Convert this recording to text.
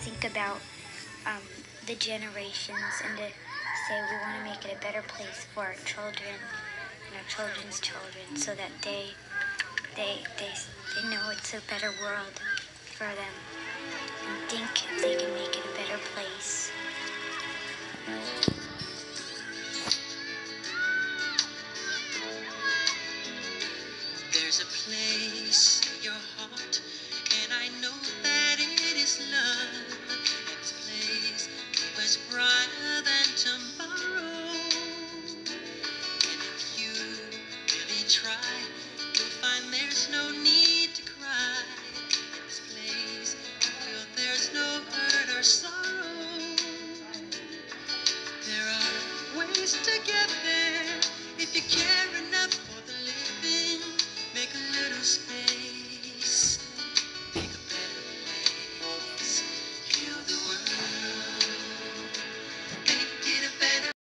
think about the generations and to say we want to make it a better place for our children and our children's children, so that they know it's a better world for them.